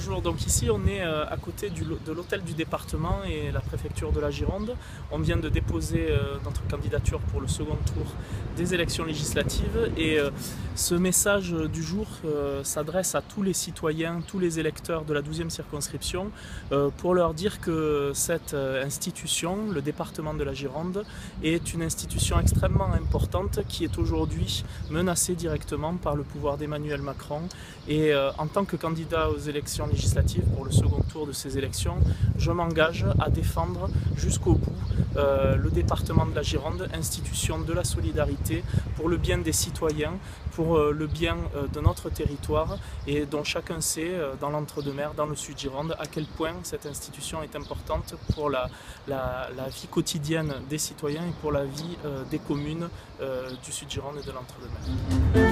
Bonjour, donc ici on est à côté de l'hôtel du département et la préfecture de la Gironde. On vient de déposer notre candidature pour le second tour des élections législatives et ce message du jour s'adresse à tous les citoyens, tous les électeurs de la 12e circonscription pour leur dire que cette institution, le département de la Gironde, est une institution extrêmement importante qui est aujourd'hui menacée directement par le pouvoir d'Emmanuel Macron et en tant que candidat aux élections législatives pour le second tour de ces élections, je m'engage à défendre jusqu'au bout le département de la Gironde, institution de la solidarité pour le bien des citoyens, pour le bien de notre territoire et dont chacun sait dans l'entre-deux-mer, dans le sud Gironde, à quel point cette institution est importante pour la vie quotidienne des citoyens et pour la vie des communes du sud Gironde et de l'entre-deux-mer.